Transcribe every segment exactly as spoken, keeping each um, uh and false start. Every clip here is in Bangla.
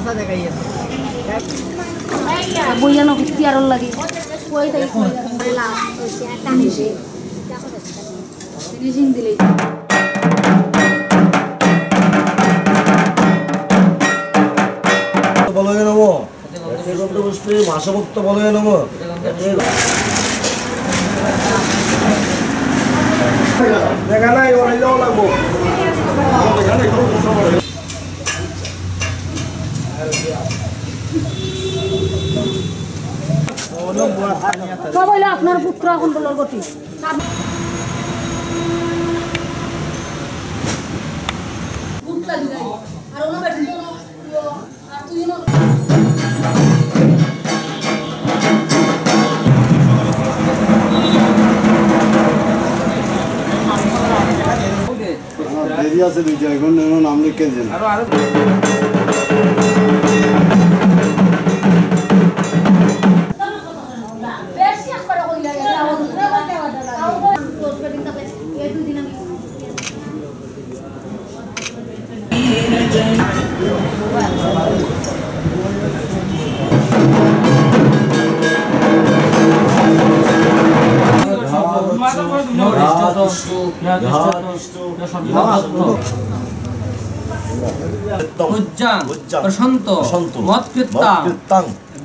বইয়া নকি তিয়ারল লাগে কই তাই লাভ হইছে একটা নিছে ফিনিশিং দিলেই বলো গে নমো এতে গন্ধ পুষ্পে মাসভক্ত বলো গে নমো দেখা নাই ওরে যাও লাগবো কইলো আপনার পুত্র এখন বলার গতি পুত্র দিলাই আর ওনা বেটিন তো আর তুই না দেরি আছে দুই জায়গা কোন নাম লিখে দেন আর আর প্রশান্ত মত কীর্তন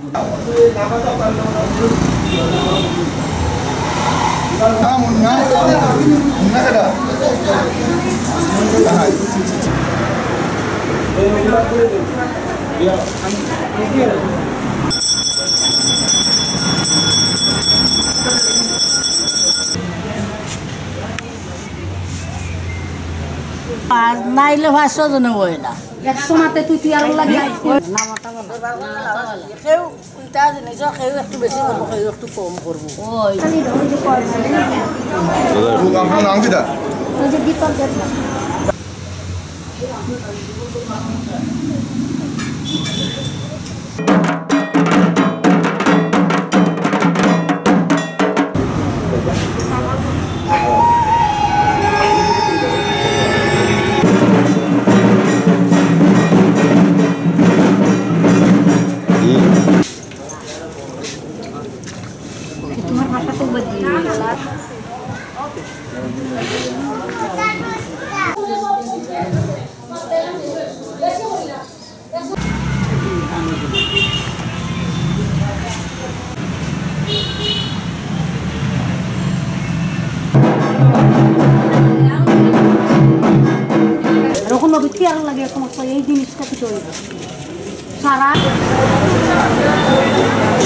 নাইলে ভাষা জন বই না একশো মাতে তুই তিয়ার লাগে কেউ উল্টা জিনিস কেউ একটু বেশি করবো কেউ একটু কম করবো ওই আপনার নাম কি দা ওই যে দীপক দেব না তোমার ভাষা তো বদলি এরকম নবীতি আর লাগে সমস্ত এই জিনিসটা কি তৈরি সারা